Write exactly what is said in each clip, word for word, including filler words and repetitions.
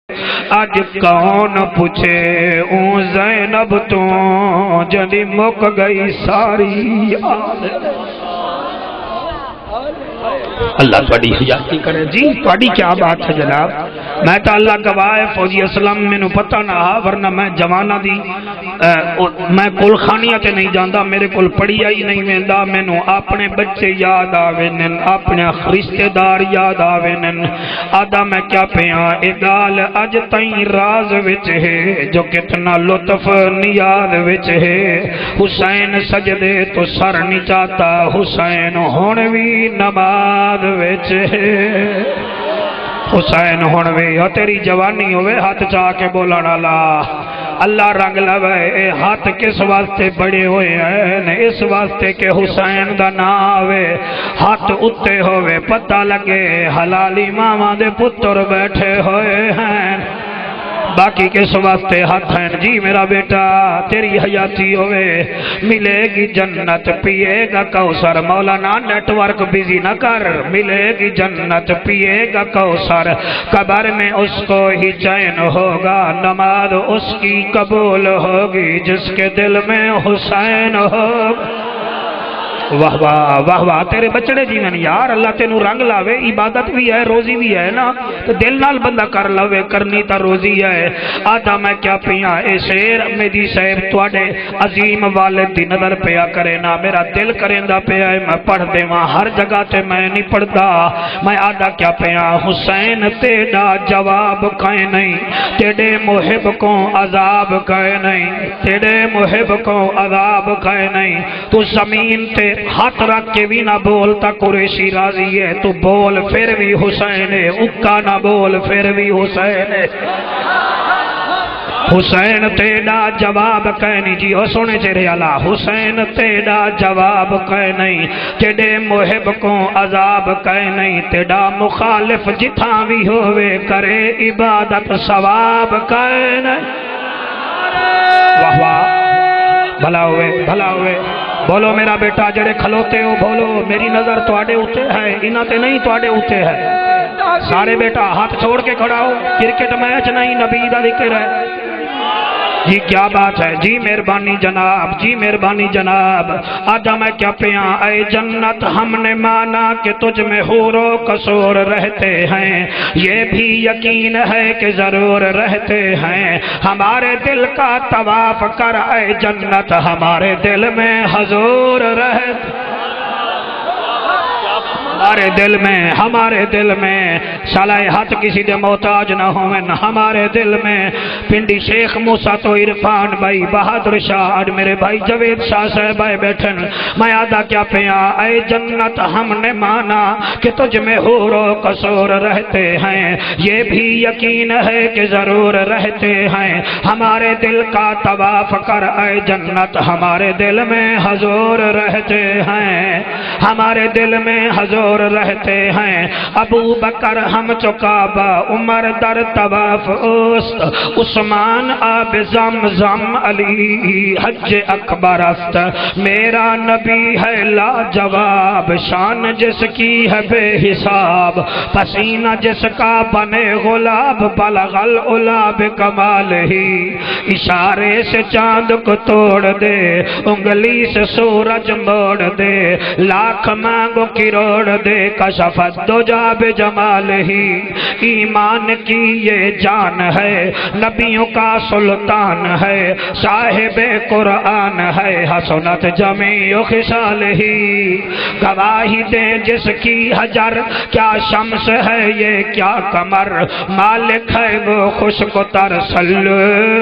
اج کون پوچھے اون زینب تو جدی مک گئی ساری اللہ تھوڑی حجاتی کرے جی تھوڑی کیا بات ہے جناب میں تو اللہ گواہ فوجی اسلام میں نو پتہ نہ ہا ورنہ میں جوانہ دی میں کل خانیہ تے نہیں جاندہ میرے کل پڑھیا ہی نہیں ویندا میں نو اپنے بچے یاد آوینن اپنے رشتہ دار یاد آوینن آدھا میں کیا پیاں اگال اج تائیں راز وچ ہے جو کتنا لطف نیاد وچ ہے حسین سجدے تو سر نہیں چاہتا حسین ہونوی نماز وچ ہے حسین ہونوی ہو تیری جوانی ہوئے ہاتھ چاہ کے بولنا لا اللہ رنگ لوے ہاتھ کس واسطے بڑے ہوئے ہیں اس واسطے کہ حسین دا ناوے ہاتھ اتے ہوئے پتہ لگے حلالی ماما دے پتر بیٹھے ہوئے ہیں باقی کس واسطے ہاتھ ہیں جی میرا بیٹا تیری حیاتی ہوئے ملے گی جنت پیے گا کوثر مولانا نیٹ ورک بیزی نہ کر ملے گی جنت پیے گا کوثر قبر میں اس کو ہی چین ہوگا نماز اس کی قبول ہوگی جس کے دل میں حسین ہوگا واہ واہ واہ واہ تیرے بچڑے جی میں یار اللہ تینو رنگ لاوے عبادت بھی ہے روزی بھی ہے نا تو دل نال بندہ کر لاوے کرنی تا روزی ہے آدھا میں کیا پیاں اے شیر میری صاحب توڑے عظیم والد دی نظر پیا کرے نا میرا دل کرندہ پیا ہے میں پڑھ دے وہاں ہر جگہ تے میں نہیں پڑھدا میں آدھا کیا پیاں حسین تیڑا جواب کہیں نہیں تیڑے محب کو عذاب کہیں نہیں تیڑے محب کو عذاب کہیں نہیں تو زمین تے ہاتھ رکھ کے بھی نہ بولتا قریشی راضی ہے تو بول پھر بھی حسین ہے اکا نہ بول پھر بھی حسین ہے حسین تیڑا جواب کہنی جی ہو سونے چرے اللہ حسین تیڑا جواب کہنی تیڑے محب کو عذاب کہنی تیڑا مخالف جتھاں بھی ہوئے کرے عبادت ثواب کہنی واہ واہ بھلا ہوئے بھلا ہوئے بولو میرا بیٹا جڑے کھلوتے ہو بولو میری نظر توڑے ہوتے ہے انہاں تے نہیں توڑے ہوتے ہے سارے بیٹا ہاتھ چھوڑ کے کھڑا ہو کرکٹ میچ نہیں نبی دا ذکر ہے جی کیا بات ہے جی مہربانی جناب جی مہربانی جناب آجا میں کیا پیاں اے جنت ہم نے مانا کہ تجھ میں حور و قصور رہتے ہیں یہ بھی یقین ہے کہ ضرور رہتے ہیں ہمارے دل کا طواف کر اے جنت ہمارے دل میں حضور رہتے ہمارے دل میں ہمارے دل میں سالہ ہاتھ کسی دے محتاج نہ ہوئے ہمارے دل میں پنڈی شیخ موسیٰ تو عرفان بھائی بہادر شاہ آج میرے بھائی جوید شاہ صاحب آئے بیٹھن میں آدھا کیا پیاں اے جنت ہم نے مانا کہ تجھ میں حور و قصور رہتے ہیں یہ بھی یقین ہے کہ ضرور رہتے ہیں ہمارے دل کا طواف کر اے جنت ہمارے دل میں حضور رہتے ہیں ہمارے دل میں حضور رہتے ہیں ابو بکر ہم چکابہ عمر در طواف اوست عثمان آب زمزم علی حج اکبر است میرا نبی ہے لا جواب شان جس کی ہے بے حساب پسینہ جس کا بنے غلاب بلغ العلاب کمال ہی اشارے سے چاند کو توڑ دے انگلی سے سورج موڑ دے لاکھ مانگو کروڑ دے کشفت دو جاب جمال ہی ایمان کی یہ جان ہے نبیوں کا سلطان ہے صاحب قرآن ہے حسنت جمیع خصال ہی گواہی دے جس کی حجر کیا شمس ہے یہ کیا قمر مالک ہے وہ خشک تر صلو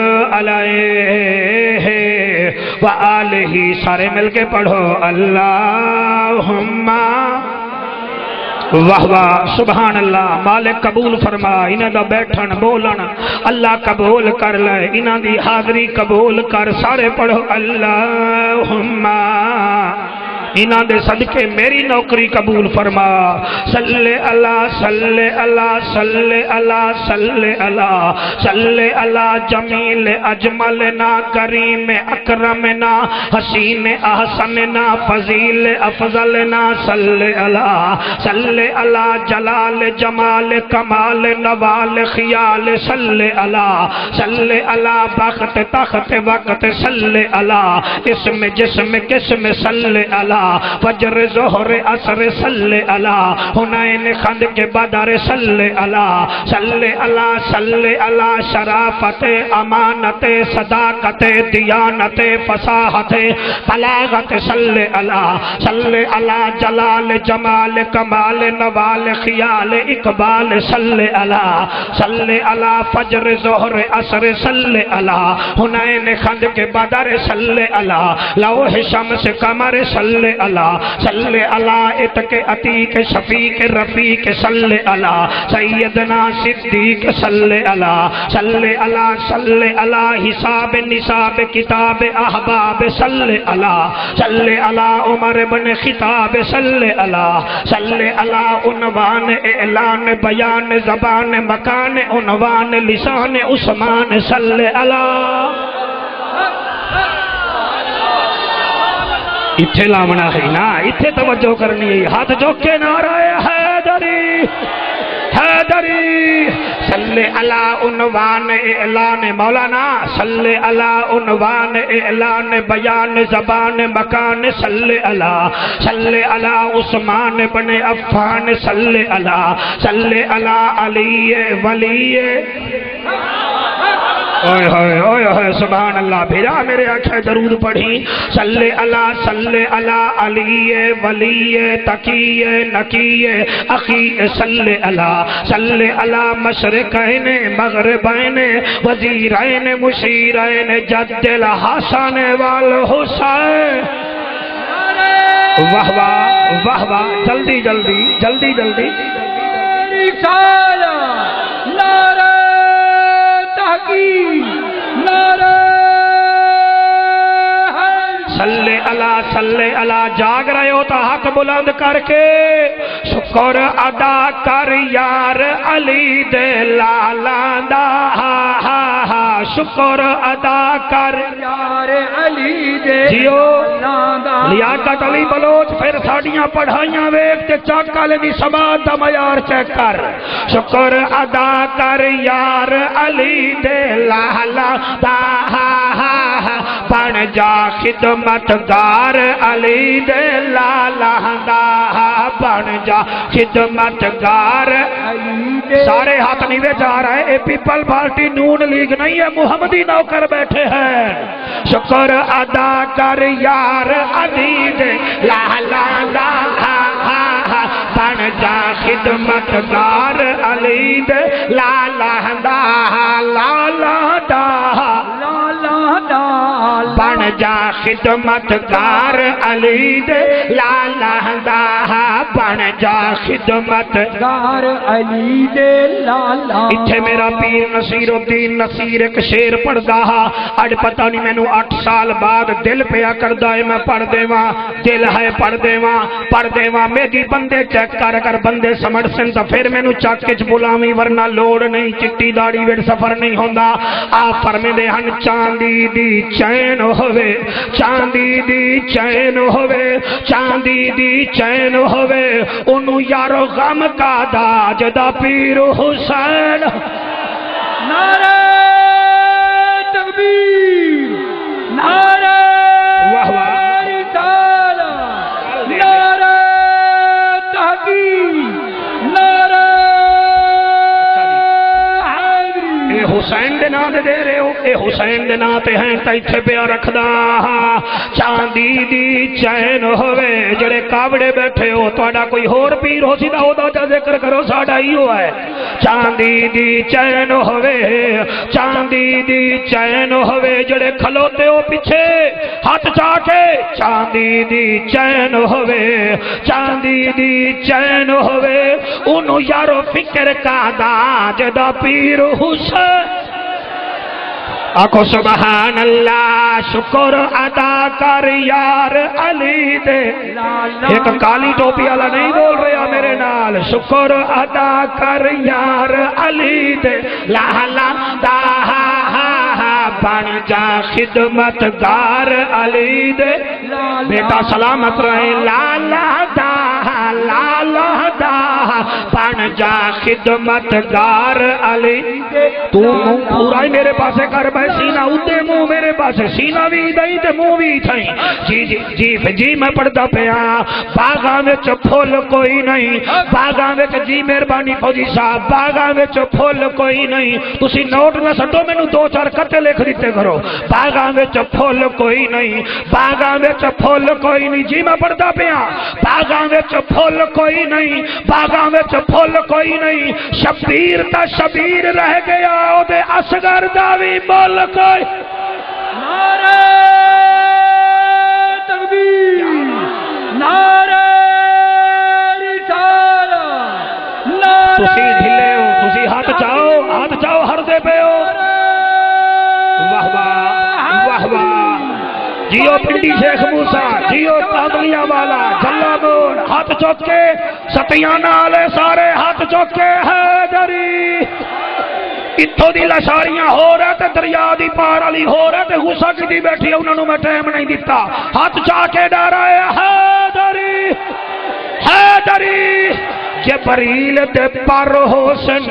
علیہ وآلہ سارے مل کے پڑھو اللہم واہ واہ سبحان اللہ مالک قبول فرما انہیں دا بیٹھن بولن اللہ قبول کر لے انہیں دی حاضری قبول کر سارے پڑھو اللہم انہاں دے صدقے میری نوکری قبول فرما صلی اللہ صلی اللہ صلی اللہ صلی اللہ صلی اللہ جمیل اجملنا کریم اکرمنا حسین احسننا فضیل افضلنا صلی اللہ صلی اللہ جلال جمال کمال نوال خیال صلی اللہ صلی اللہ بخت تخت وقت صلی اللہ اسم جسم قسم صلی اللہ فجر ظہر عصر صلی اللہ حنین خند کے بدر صلی اللہ صلی اللہ صلی اللہ شرافت امانت صداقت دیانت فصاحت بلاغت صلی اللہ صلی اللہ جلال جمال کمال نوال خیال اقبال صلی اللہ صلی اللہ فجر ظہر عصر صلی اللہ حنین خند کے بدر صلی اللہ لوح شمس قمر صلی اللہ صلی اللہ اتق عتیق شفیق رفیق صلی اللہ سیدنا صدیق صلی اللہ صلی اللہ صلی اللہ حساب نصاب کتاب احباب صلی اللہ صلی اللہ عمر بن خطاب صلی اللہ صلی اللہ عنوان اعلان بیان زبان مکان عنوان لسان عثمان صلی اللہ اتھے لامنا ہے نا اتھے توجہ کرنی ہے ہاتھ جو کے نعرہ حیدری حیدری صلی اللہ عنوان اعلان مولانا صلی اللہ عنوان اعلان بیان زبان مکان صلی اللہ صلی اللہ عثمان بن عفان صلی اللہ صلی اللہ علی ولی اوئے ہوئے اوئے ہوئے سبحان اللہ بھیرا میرے آنکھیں درود پڑھی صلی اللہ صلی اللہ علی ولی تقی نقی اخی صلی اللہ صلی اللہ مشرقین مغربین وزیرین مشیرین جد الحسن والحسین واہ واہ واہ واہ جلدی جلدی جلدی جلدی رسالہ نعرہ تحقیق نعرہ صلی اللہ صلی اللہ جاگ رہے ہو تو حق بلند کر کے شکر ادا کر یار علی دے لالان دا ہا ہا ہا شکر ادا کر یار علی دے جیو لالان دا لیاقت علی بلوچ پھر ساڑیاں پڑھائیاں ویک تے چاکا لینی سماعت دا معیار چیک کر شکر ادا کر یار علی دے لالان دا ہا ہا ہا بن جا خدمت گار علی دے لالان دا بن جا خدمت گار علی دے سارے ہاتھ نیوے جا رہے اے پیپل پارٹی نون لیگ نہیں ہے محمدی نوکر بیٹھے ہیں شکر ادا کر یار علی دے لالان دا بن جا خدمت گار علی دے لالان دا لالان دا بن جا خدمت گار علی دے لالان دا بن جا خدمت گار علی دے لالان اتھے میرا پیر نصیر الدین نصیر ایک شیر پڑھ دا اڈ پتہ نہیں میں نو آٹھ سال بعد دل پیا کر دائے میں پڑھ دے وہاں دل ہے پڑھ دے وہاں پڑھ دے وہاں میری بندے چیک کر اگر بندے سمجھ سن تو پھر میں نو چاکچ بلامی ورنہ لوڑ نہیں چٹی داڑی ویڑ سفر نہیں ہوندہ آپ فرمے دے ہن چاندی دی چین ہوئے چاندی دی چین ہوئے چاندی دی چین ہوئے انہوں یارو غم کا داج دا پیر حسین نعرہ تکبیر نعرہ رسالہ نعرہ تحقیق نعرہ حیدری اے حسین دے نام دے رہے ہو اے حسین دے نام تے ہیں تیتھے پیا رکھ دا چاندی دی چین ہوئے جڑے کابڑے بیٹھے ہو توڑا کوئی ہور پیر ہو سی دا ہو دا جا ذکر کرو ساڑا ہی ہوا ہے چاندی دی چین ہوئے چاندی دی چین ہوئے جڑے کھلوتے ہو پیچھے ہاتھ چاکے چاندی دی چین ہوئے چاندی دی چین ہوئے انہوں یارو فکر کا داج دا پیر حسین آخو سبحان اللہ شکر ادا کر یار علی دے ایک کالی ٹوپی والا نہیں بول رہا میرے نال شکر ادا کر یار علی دے لا لا دا بن جا خدمت گار علی دے بیٹا سلامت رہے لا لا دا لا لا دا بن جا خدمت گار علی دے تو منہ پورا ہی میرے پاسے کر بھائی سینہ اتے منہ میرے پاسے سینہ بھی دائی تے منہ بھی تھائیں جی جی جی جی میں پڑھتا پیا باغاں وچ پھول کوئی نہیں باغاں وچ جی مہربانی فوجی صاحب باغاں وچ پھول کوئی نہیں تسی نوٹ نہ سٹو مینوں دو چار کتے لکھ دیتے کرو باغاں وچ پھول کوئی نہیں باغاں وچ پھول کوئی نہیں جی میں پڑھتا پیا باغاں وچ پھول کوئی نہیں باغاں وچ پھول کوئی نہیں شبیر تا شبیر رہ گیا او دے اصغر دا وی بول کوئی نعرہ تکبیر نعرہ رسالت نعرہ تسی ڈھلے ہو تسی ہاتھ چاہو ہاتھ چاہو ہر دے پہ ہو واہ واہ واہ واہ جیو پنڈی شیخ موسیٰ جیو تابلیہ والا جھلا مون ہاتھ چوک کے ستیانہ آلے سارے ہاتھ چوک کے حیدری اتھو دی لشاریاں ہو رہے تھے دریا دی پار علی ہو رہے تھے غصہ کی دی بیٹھی انہوں میں ٹائم نہیں دیتا ہاتھ چاہ کے ڈارا ہے حیدری حیدری جبریل دے پر حسن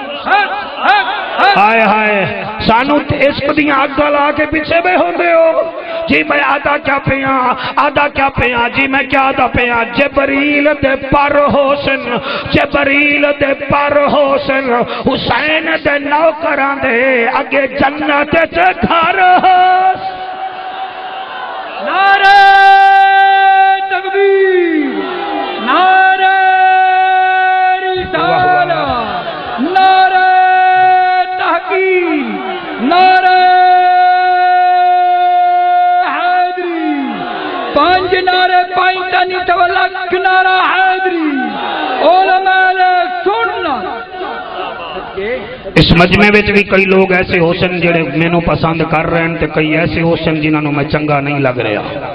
ہائے ہائے سانو عشق دیاں اگا لا کے پیچھے بے ہوندے ہو جی میں آدھا کیا پیا آدھا کیا پیا جی میں کیا آدھا پیا جبریل دے پر حسن جبریل دے پر حسن حسین دے نوکران دے اگے جنت تے گھر نعرہ تکبیر نعرہ رسالت نعرہ تحقیق نعرہ حیدری پانچ نعرے پائنٹا نیتا ولک نعرہ حیدری علماء سنت اس مجمع وچ بھی کئی لوگ ایسے حسن جڑے مینوں پسند کر رہے ہیں تے کئی ایسے حسن جنہاں نوں میں چنگا نہیں لگ رہا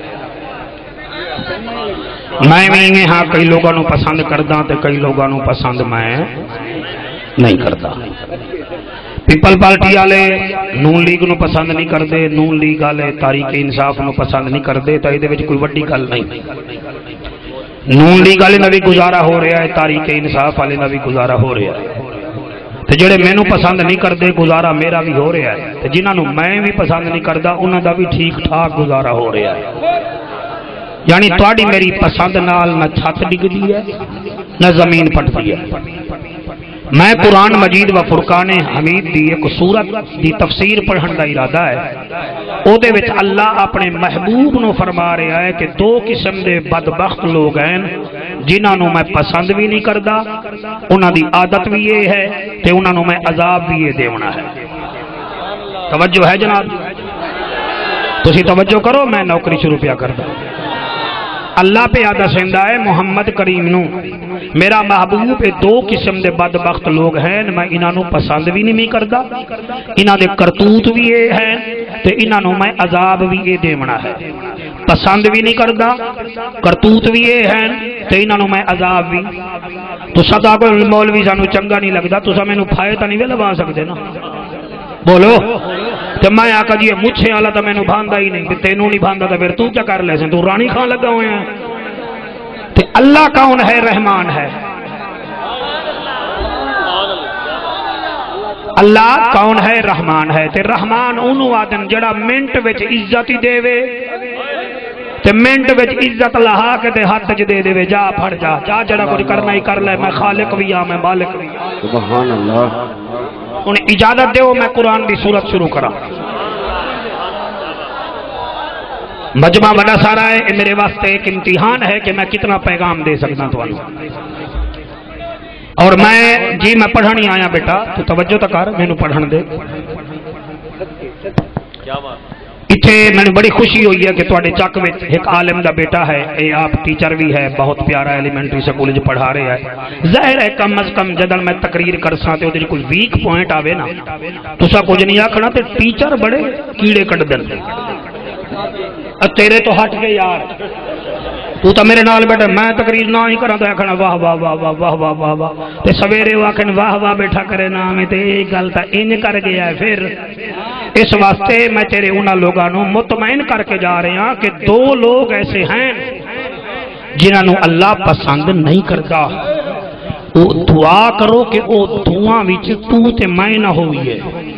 میں بھی ہاں کئی لوگوں نوں پسند کردا تے کئی لوگوں نوں پسند میں نہیں کردا پیپل پارٹی والے نون لیگ نو پسند نہیں کرتے نون لیگ والے تحریک انصاف نو پسند نہیں کرتے تو یہ کوئی وڈی گل نہیں نون لیگ والے بھی گزارا ہو رہا ہے تحریک انصاف والے بھی گزارا ہو رہا ہے تو جڑے مینوں پسند نہیں کرتے گزارا میرا بھی ہو رہا ہے تو جنہوں میں بھی پسند نہیں کرتا انہوں کا بھی ٹھیک ٹھاک گزارا ہو رہا ہے یعنی تھوڑی میری پسند نال نہ چھت ڈگدی ہے نہ زمین پٹتی ہے میں قرآن مجید و فرقان حمید دی ایک سورت دی تفسیر پڑھن دا ارادہ ہے او دے وچ اللہ اپنے محبوب نو فرما رہا ہے کہ دو قسم دے بدبخت لوگ ہیں جنہاں نو میں پسند بھی نہیں کردا انہاں دی عادت بھی یہ ہے تے انہاں نو میں عذاب بھی یہ دیونا ہے توجہ ہے جناب تسی توجہ کرو میں نوکری شروع پیا کردا اللہ پہ آدھا سندہ ہے محمد کریم نو میرا محبوب دو قسم دے بدبخت لوگ ہیں میں انہوں پسند بھی نہیں کردا انہوں دے کرتوت بھی یہ ہیں تو انہوں میں عذاب بھی یہ دیونا ہے پسند بھی نہیں کردا کرتوت بھی یہ ہیں تو انہوں میں عذاب بھی تو سدا کو مولوی سانو چنگا نہیں لگتا تو سا میں نو فائدہ نہیں لگا سکتے نا بولو تو میں آقا جی مجھے والا تو میں نے باندھا ہی نہیں تینوں نہیں باندھا تو پھر تو کیا کر لے سن تو رانی خان لگا ہوئے ہیں تو اللہ کون ہے رحمان ہے اللہ کون ہے رحمان ہے تے رحمان انہوں آدن جڑا منٹ وچ عزت ہی دے وے تے منٹ وچ عزت لہا کے تے ہاتھ وچ دے دے وے جا پھڑ جا جا جڑا کچھ کرنا ہی کر لے میں خالق بھی ہاں میں مالک بھی ہاں سبحان اللہ انہیں اجازت دیو میں قرآن دی صورت شروع کرا مجمع بڑا سارا ہے یہ میرے واسطے ایک امتحان ہے کہ میں کتنا پیغام دے سکتا تو اور میں جی میں پڑھن ہی آیا بیٹا تو توجہ تو کر میں نو پڑھن دے اتھے میں نے بڑی خوشی ہوئی ہے کہ تواڈے چک وچ ایک عالم دا بیٹا ہے، اے آپ ٹیچر بھی ہے، بہت پیارا ایلیمنٹری سکول وچ پڑھا رہے ہے۔ ظاہر ہے کم از کم جدن میں تقریر کرساں تے اودے کوئی ویک پوائنٹ آوے نا، تسا کچھ نہیں آکھنا تے ٹیچر بڑے کیڑے کٹ دن تیرے تو ہٹ کے یار تو تا میرے نال بیٹھا، میں تقریر نہ ہی کراں تے آکھنا واہ واہ واہ واہ واہ واہ واہ واہ تے سویرے آکھن واہ واہ بیٹھا کرے نا میں تے یہ گل تا انج کر گیا ہے۔ پھر اس واسطے میں تیرے انہاں لوگاں نو مطمئن کر کے جا رہے ہاں کہ دو لوگ ایسے ہیں جنہاں نو اللہ پسند نہیں کرتا، او دعا کرو کہ او دعاں وچ تو تے میں نہ ہوئیے۔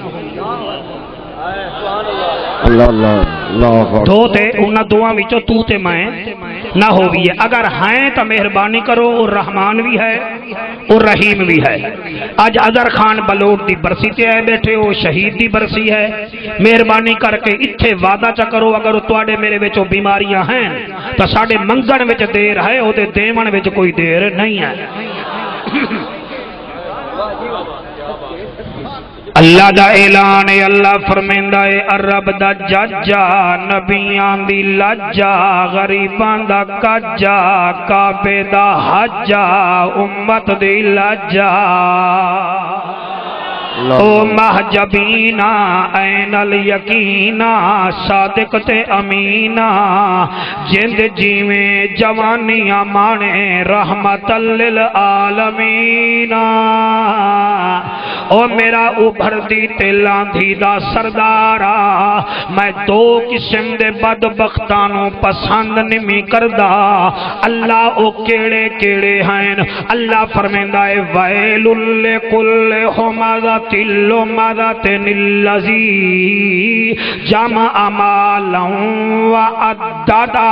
اللہ اللہ اللہ دو تے انہاں دعاں وچوں تو تے میں نہ ہوئیے، اگر ہیں تو مہربانی کرو، اور رحمان بھی ہے اور رحیم بھی ہے۔ آج اظہر خان بلوٹ دی برسی تے آئے بیٹھے ہو، شہید دی برسی ہے، مہربانی کر کے اتھے وعدہ چا کرو اگر تواڈے میرے وچوں بیماریاں ہیں تو ساڈے منگن وچ دیر ہے، او دے دیون وچ کوئی دیر نہیں ہے۔ اللہ دا اعلان ہے، اللہ فرمیندہ ہے عرب دا ججا، نبیان دی لجا، غریبان دا کجا، کعبے دا حجا، امت دی لجا۔ او محجبینا این الیقینا، صادق تے امینا، جند جیویں جوانیاں مانے رحمت للعالمینا۔ او میرا ابھر دی تے لاندھی دا سردارا، میں دو قسم دے بدبختانوں پسند نمی کردہ۔ اللہ او کیڑے کیڑے ہیں، اللہ فرمیندہ ہے ویل لکل ہمزہ تلو مدتن اللذی جمع مالا و عددا۔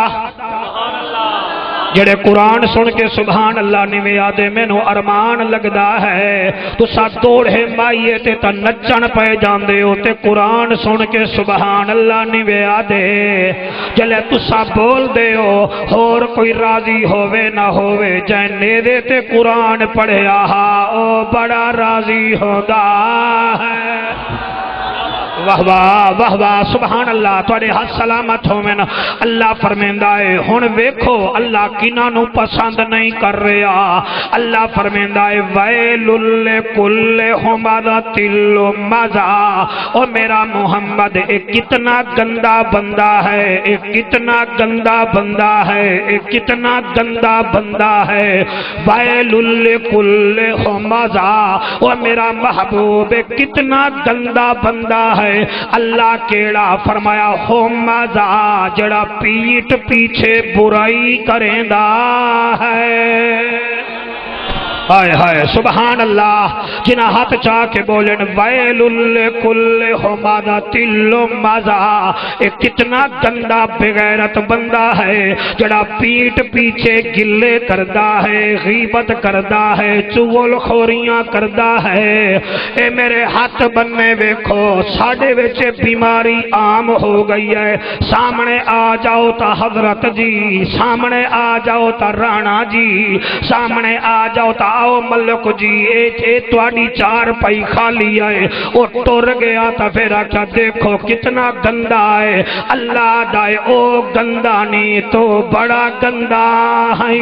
جڑے قرآن سن کے سبحان اللہ نوے آدھے مینو ارمان لگدا ہے، تو سا دوڑے مائیے تے تا نچن پہ جاندے ہو تے قرآن سن کے سبحان اللہ نوے آدھے جلے تو سا بول دے ہو، اور کوئی راضی ہووے نہ ہووے جائنے دے تے قرآن پڑھے آہا او بڑا راضی ہودا ہے۔ واہ واہ واہ واہ سبحان اللہ، تواڈے ہاتھ سلامت ہوویں۔ اللہ فرمیندہ ہے ہن ویکھو اللہ کناں نو پسند نہیں کر رہا۔ اللہ فرمیندہ ہے ویل لکل ہمزۃ لمزہ۔ او میرا محمد ایک کتنا گندا بندہ ہے، ایک کتنا گندا بندہ ہے، ایک کتنا گندا بندہ ہے۔ ویل لکل ہمزہ، او میرا محبوب ایک کتنا گندا بندہ ہے۔ اللہ کیڑا فرمایا ہمزہ، جڑا پیٹ پیچھے برائی کریندا ہے۔ ہائے ہائے سبحان اللہ، جنہ ہاتھ چاہ کے بولن ویل لکل ہمزۃ لمزہ، ایک کتنا گندا بغیرت بندہ ہے جڑا پیٹ پیچھے گلے کردا ہے، غیبت کردا ہے، چغل خوریاں کردا ہے۔ اے میرے ہاتھ بننے ویکھو ساڈے وچ بیماری عام ہو گئی ہے، سامنے آ جاؤ تا حضرت جی، سامنے آ جاؤ تا رانا جی، سامنے آ جاؤ تا آؤ ملک جی، اے اے تواڈی چار پائی خالی ہے۔ او ٹر گیا تا پھر آکھا دیکھو کتنا گندا ہے۔ اللہ دائے او گندا نہیں تو بڑا گندا ہے۔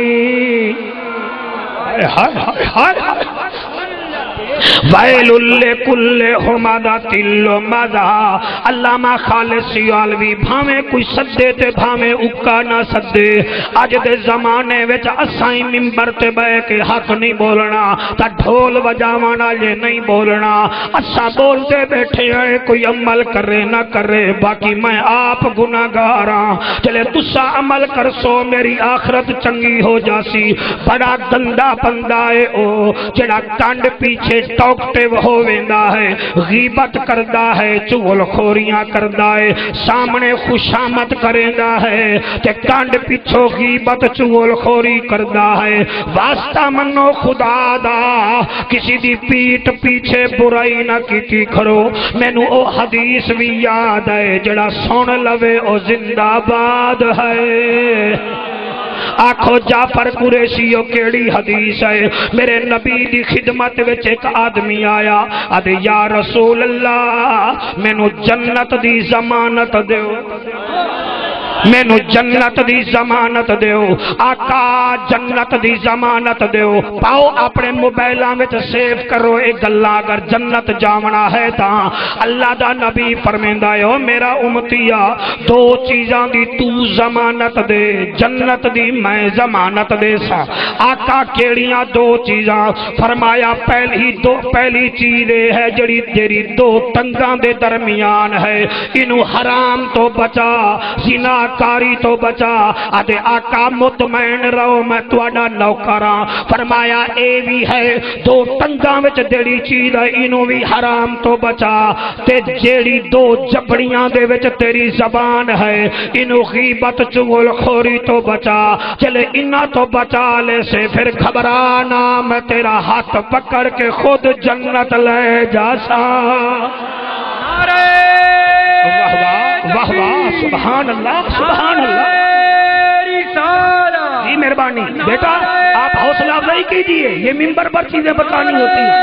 ہائے ہائے ہائے ویل لکل ہمزۃ لمزہ۔ علامہ خالد سیالوی بھاویں کوئی سدے تے بھاویں اکا نہ سدے، اج دے زمانے وچ اسائیں ممبر تے بیٹھ کے حق نہیں بولنا تا ڈھول وجاون والے نہیں بولنا، اساں بولتے بیٹھے ہیں کوئی عمل کرے نہ کرے، باقی میں آپ گناہگار ہاں، چلے تسا عمل کرسو میری آخرت چنگی ہو جاسی۔ بڑا گندا بندہ ہے او جڑا کنڈ پیچھے ٹاکٹیو ہو ویندا ہے، غیبت کردا ہے، چغل خوریاں کردا ہے، سامنے خوشامد کریندا ہے تے کانڈ پیچھو غیبت چغل خوری کردا ہے۔ واسطہ منو خدا دا کسی دی پیٹ پیچھے برائی نہ کیتی کرو۔ مینوں او حدیث بھی یاد ہے جڑا سن لوے او زندہ باد ہے۔ آکھو جعفر قریشیو کیڑی حدیث ہے؟ میرے نبی دی خدمت وچ ایک آدمی آیا آدھے یا رسول اللہ مینو جنت دی ضمانت دیو، مینو جنت دی ضمانت دیو، آقا جنت دی ضمانت دیو۔ پاؤ اپنے موبائلاں وچ سیو کرو اے گلاں، اگر جنت جاونا ہے تاں اللہ دا نبی فرمیندا ہے او میرا امتیا دو چیزاں دی تو ضمانت دے، جنت دی میں ضمانت دے سا۔ آقا کیڑیاں دو چیزاں؟ فرمایا پہلی دو پہلی چیز ہے جڑی تیری دو ٹنگاں دے درمیان ہے، انو حرام تو بچا، زنا کاری تو بچا۔ آدھے آقا مطمئن رہو میں تواڈا نوکراں۔ فرمایا اے بھی ہے دو ٹنگاں وچ جڑی چیز ہے انو بھی حرام تو بچا، تے جیڑی دو جبڑیاں دے وچ تیری زبان ہے انو غیبت چغل خوری تو بچا۔ چلے انہاں تو بچا لے سے پھر گھبرانا میں تیرا ہاتھ پکڑ کے خود جنت لے جاسا۔ واہ واہ واہ واہ سبحان اللہ سبحان اللہ۔ جی مہربانی بیٹا آپ حوصلہ افزائی کیجئے، یہ ممبر پر چیزیں بتانی ہوتی ہیں۔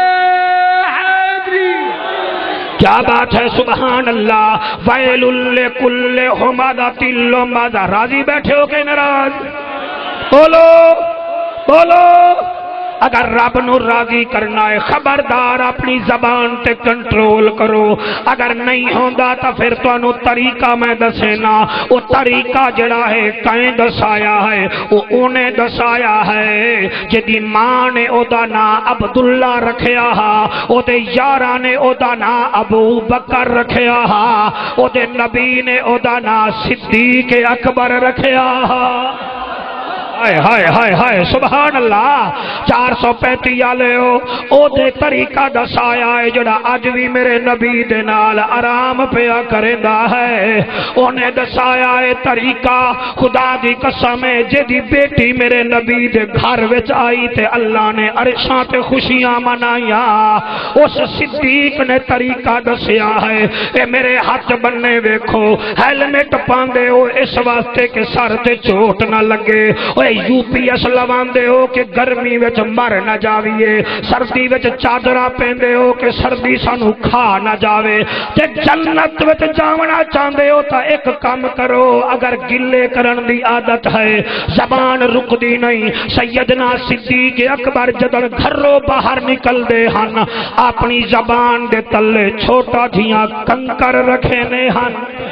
کیا بات ہے سبحان اللہ۔ ویل لکل ہمزۃ لمزہ۔ راضی بیٹھے ہو کہ ناراض؟ بولو بولو۔ اگر رب نو راضی کرنا ہے خبردار اپنی زبان تے کنٹرول کرو، اگر نہیں ہوندا تا پھر تانوں طریقہ میں دسینا۔ وہ طریقہ جڑا ہے کہیں دسایا ہے، وہ انہیں دسایا ہے جدی ماں نے او دا نام عبداللہ رکھیا ہا، او دے یاراں نے او دا نام ابو بکر رکھیا ہا، او دے نبی نے او دا نام صدیق اکبر رکھیا ہا۔ ہائے ہائے ہائے ہائے سبحان اللہ۔ چار سو پینتی آلے ہو او دے طریقہ دسایا ہے جڑا آج بھی میرے نبی دے نال آرام پیا کریندا ہے۔ انہیں دسایا ہے طریقہ خدا دی قسم ہے جدی بیٹی میرے نبی دے گھر وچ آئی تے اللہ نے عرشاں تے خوشیاں منائیا۔ اس صدیق نے طریقہ دسیا ہے، اے میرے ہاتھ بننے ویکھو ہیلمٹ پاندے ہو اس واسطے کہ سر تے چوٹ نہ لگے، یو پی ایس لواندے ہو کہ گرمی وچ مر نہ جاویے، سردی وچ چادراں پیندے ہو کہ سردی سانو کھا نہ جاوے۔ تے جنت وچ جاونا چاہندے ہو تا ایک کام کرو، اگر گلے کرن دی عادت ہے زبان رک دی نہیں۔ سیدنا صدیق اکبر جدن گھروں باہر نکل دے ہن اپنی زبان دے تلے چھوٹا جھیاں کنکر رکھے نے ہن۔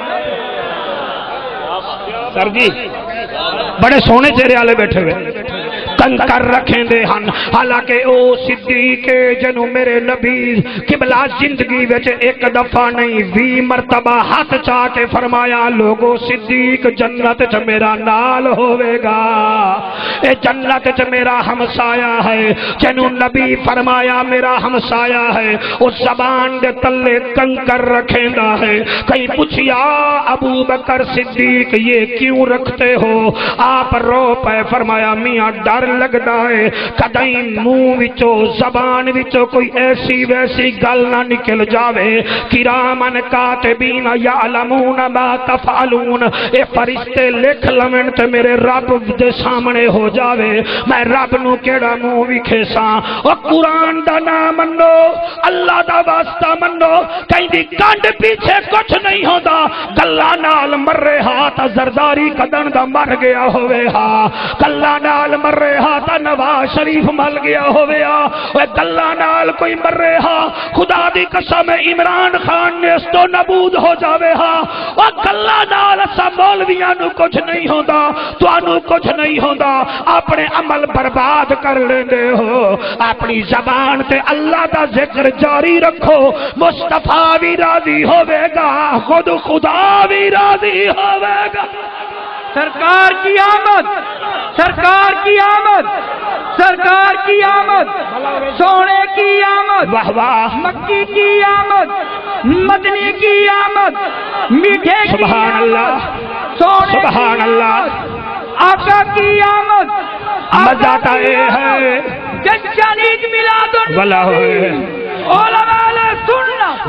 سر جی بڑے سونے چہرے والے بیٹھے ہوئے کنکر رکھیں دے ہن، حالانکہ او صدیق جنو میرے نبی قبلہ زندگی وچ ایک دفعہ نہیں وی مرتبہ ہاتھ چاہ کے فرمایا لوگو صدیق جنت چ میرا نال ہوئے گا، اے جنت چ میرا ہمسایا ہے۔ جنو نبی فرمایا میرا ہمسایا ہے اس زبان دے تلے کنکر رکھیں دا ہے۔ کہیں پوچھیا ابو بکر صدیق یہ کیوں رکھتے ہو؟ آپ رو پہ فرمایا میاں ڈر لگدا ہے کدیں منہ وچوں زبان وچوں کوئی ایسی ویسی گل نہ نکل جاوے، کرامن کاتبین یعلمون ما تفعلون، اے فرشتے لکھ لمن تے میرے رب دے سامنے ہو جاوے میں رب نو کیڑا منہ وکھے ساں۔ او قرآن دا نام منو، اللہ دا واسطہ منو، کہیں دی گنڈ پیچھے کچھ نہیں ہوندا، گلاں نال مر رہا تا زرداری کدن دا مر گیا ہوئے ہاں، گلاں نال مر رہا تا نواز شریف مل گیا ہوئے ہاں، گلاں نال کوئی مر رہا خدا دی قسم عمران خان نے اس تو نبود ہو جاوے ہاں، اور گلاں نال اسا مولویاں نو کچھ نہیں ہوندا، توانو کچھ نہیں ہوندا، اپنے عمل برباد کر لیندے ہو۔ اپنی زبان تے اللہ دا ذکر جاری رکھو، مصطفیٰ بھی راضی ہوئے گا، خود خدا بھی راضی ہوئے گا۔ سرکار کی آمد، سرکار کی آمد، سرکار کی آمد، سونے کی آمد، واہ واہ مکی کی آمد، مدنی کی آمد، میٹھے کی سبحان اللہ، آمد، سونے سبحان کی اللہ، آمد، آقا کی آمد، مزہ آتا ہے جشن عید میلاد والا ہوئے النبی، علماء سنت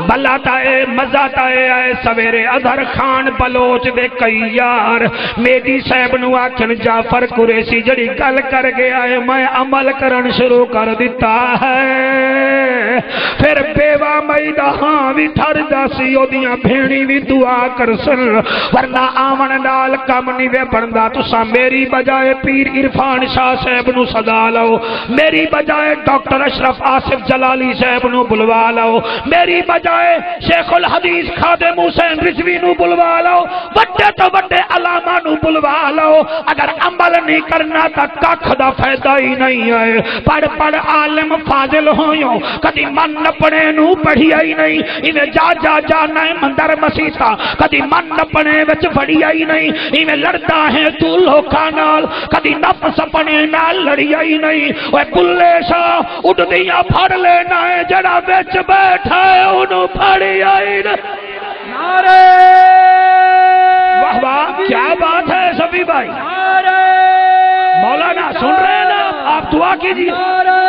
بلاتا اے مزاتا اے اے سویرے اظہر خان بلوچ دے کئی یار میری صاحب نو آکھن جعفر قریشی جڑی گل کر گیا ہے میں عمل کرن شروع کر دیتا ہے پھر بیوہ میدہ ہاں بھی تھر جاسی او دیاں بھینی بھی دعا کر سن ورنہ آمن ڈال کم نیوے بندہ تسا میری بجائے پیر عرفان شاہ صاحب نو صدا لو میری بجائے ڈاکٹر اشرف آصف جلالی صاحب نو بلوا لو میری بجائے شیخ الحدیث خادم حسین رضوی نو بلوا لو بڑے تو بڑے علامہ نو بلوا لو اگر عمل نہیں کرنا تا ککھ دا فائدہ ہی نہیں ہے پڑھ پڑھ عالم فاضل ہویوں کدی من پڑے نو پڑھی آئی نہیں انہیں جا جا جا نائے مندر مسیطہ کدی من پڑے وچ پڑھی آئی نہیں انہیں لڑتا ہے تو لوکا نال کدی نفس پڑے نال لڑی آئی نہیں وہ بلے شاہ اٹھ دیا پھڑ لینا ہے جڑا بیچ بیٹھا ہے انہوں پھڑی آئی نہیں نعرہ واہ واہ کیا بات ہے سبھی بھائی مولانا سن رہے ہیں نا آپ دعا کیجئے نعرہ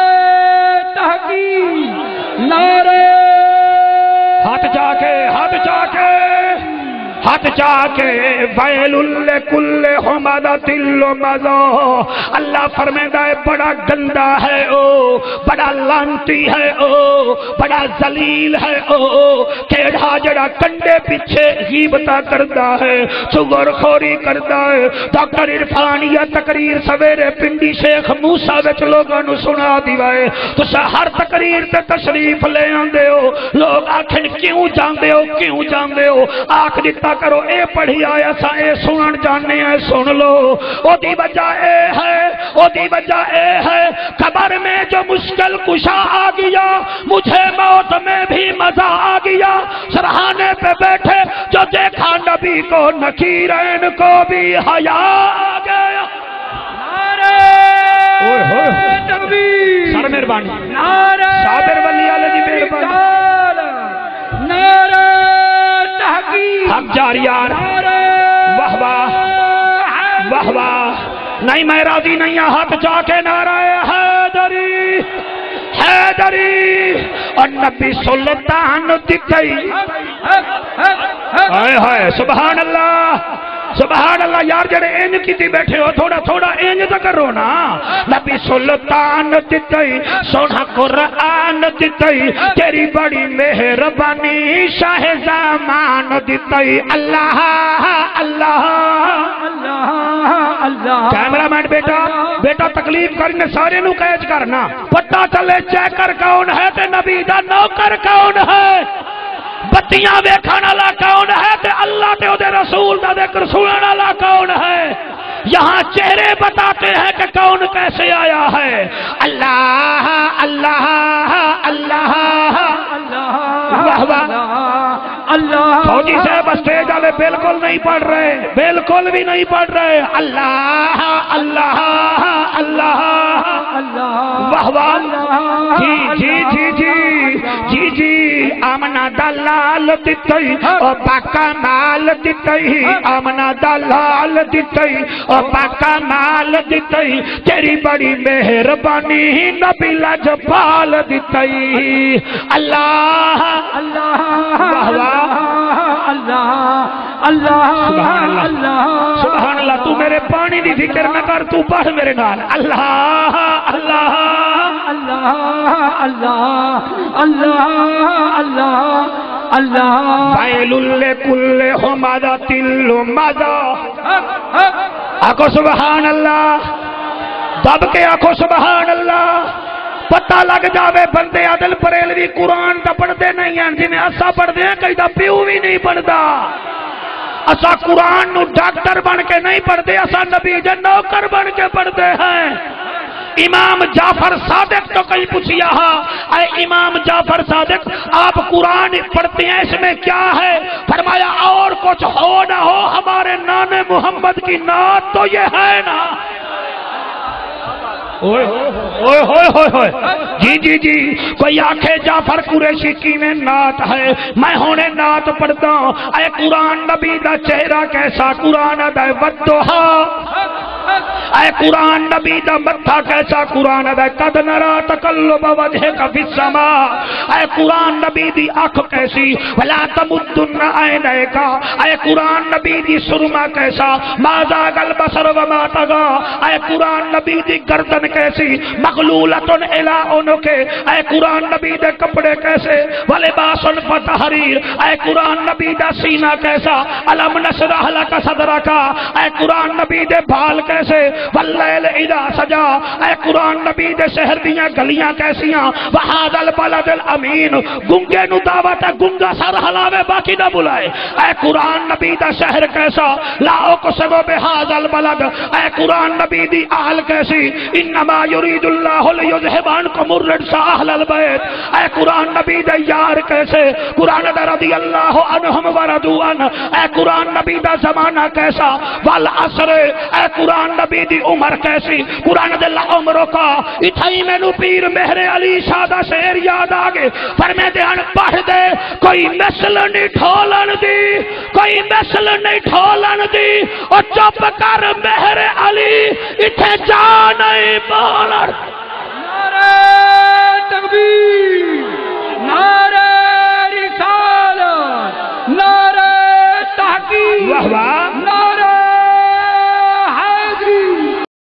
تحقیق نعرہ ہاتھ جا کے ہاتھ جا کے ہاتھ جا کے ویل لکل حمدۃ لمزہ اللہ فرمیدا ہے بڑا گندا ہے او بڑا لانتی ہے او بڑا ذلیل ہے او کیڑا جڑا کنڈے پیچھے غیبتہ کردا ہے چغر خوری کردا ہے ڈاکٹر عرفان یا تقریر سویرے پنڈی شیخ موسیٰ وچ لوگاں نو سنا دیوائے تسا ہر تقریر تے تشریف لے آندے ہو لوگ آکھن کیوں جاندے ہو کیوں جاندے ہو آکھ دیتا کرو اے پڑھی آیا سا اے سنن جاننے ہیں سن لو او دی وجہ اے ہے او دی وجہ اے ہے قبر میں جو مشکل کشا آ گیا مجھے موت میں بھی مزہ آ گیا سرحانے پہ بیٹھے جو دیکھا نبی کو نکیرین کو بھی حیا آ گیا نعرہ تکبیر سر مہربانی نعرہ صابر ولی علیہ دی مہربانی نعرہ تحقیق حق جاریار واہ واہ واہ واہ نہیں میں راضی نہیں ہاتھ جا کے نعرہ حیدری حیدری اور نبی سلطان دکھئی ہائے ہائے سبحان اللہ سبحان اللہ یار جڑے اینج کیتی بیٹھے ہو تھوڑا تھوڑا اینج تو کرو نا نبی سلطان دتئی سونا قرآن دتئی تیری بڑی مہربانی شاہ زمان دتئی اللہ اللہ اللہ کیمرہ مین بیٹا بیٹا تکلیف کرنے سارے نو کیچ کرنا پتہ چلے چیکر کون ہے تے نبی دا نوکر کون ہے بتیاں ویکھن والا کون ہے تے اللہ تے او دے رسول دا ذکر سنن والا کون ہے یہاں چہرے بتاتے ہیں کہ کون کیسے آیا ہے اللہ اللہ اللہ واہ واہ اللہ فوجی صاحب اسٹیج والے بالکل نہیں پڑھ رہے بالکل بھی نہیں پڑھ رہے اللہ اللہ اللہ واہ واہ جی جی جی جی جی جی آمنا دلال دتئی او پاکا مال دتئی آمنا دلال دتئی او پاکا مال دتئی تیری بڑی مہربانی نبی لجپال دتئی اللہ اللہ اللہ اللہ اللہ اللہ سبحان اللہ تو میرے پانی دی فکر نہ کر تو پڑھ میرے نال اللہ اللہ اللہ اللہ اللہ اللہ اللہ ویل لکل حمدۃ لمزہ آکھو سبحان اللہ دب کے آکھو سبحان اللہ پتہ لگ جاوے بندے عدل بریلوی قرآن دا پڑھتے نہیں ہیں جی میں اسا پڑھتے ہیں کئی دا پیو بھی نہیں پڑھتا اسا قرآن نو ڈاکٹر بن کے نہیں پڑھتے اسا نبی جے نوکر بن کے پڑھتے ہیں امام جعفر صادق تو کہیں پوچھیا اے امام جعفر صادق آپ قرآن پڑھتے ہیں اس میں کیا ہے فرمایا اور کچھ ہو نہ ہو ہمارے نانے محمد کی نعت تو یہ ہے نا اوئے ہوئے ہوئے ہوئے جی جی جی کوئی آنکھے جعفر قریشی کی میں نعت ہے میں ہونے نعت پڑھتا ہوں اے قرآن نبی دا چہرہ کیسا قرآن دا ودوہا اے قرآن نبی دا متھا کیسا قرآن دا قد نرا تقلب وجہک فی السماء اے قرآن نبی دی اکھ کیسی ولا تمدن عینیک اے قرآن نبی دی سرما کیسا ما زاغ البصر وما طغى اے قرآن نبی دی گردن کیسی مغلولۃ الی عنق اے قرآن نبی دے کپڑے کیسے ولباس فتحریر اے قرآن نبی دا سینہ کیسا الم نشرح لک صدرک اے قرآن نبی دے بھال کیسے واللیل اذا سجا اے قرآن نبی دے شہر دیاں گلیاں کیسیاں وہذا البلد الامین گنگے نو دعوت ہے گنگا سر ہلاوے باقی نہ بلائے اے قرآن نبی دا شہر کیسا لا اقسم بہذا البلد اے قرآن نبی دی اہل کیسی انما یرید اللہ لیذہب عنکم الرجس اہل البیت اے قرآن نبی دے یار کیسے قرآن دا رضی اللہ عنہم وردوا عنہ اے قرآن نبی دا زمانہ کیسا والعصر اے قرآن نبی دی عمر کیسی قرآن دے عمر کا اتھائی میں نو پیر مہر علی شادہ شعر یاد آگے فرمے دے ان پڑھ دے کوئی مثل نہیں ٹھولن دی کوئی مثل نہیں ٹھولن دی اور چپ کر مہر علی اتھے جانے بولن نعرہ تکبیر نعرہ رسالت نعرہ تحقیق واہ واہ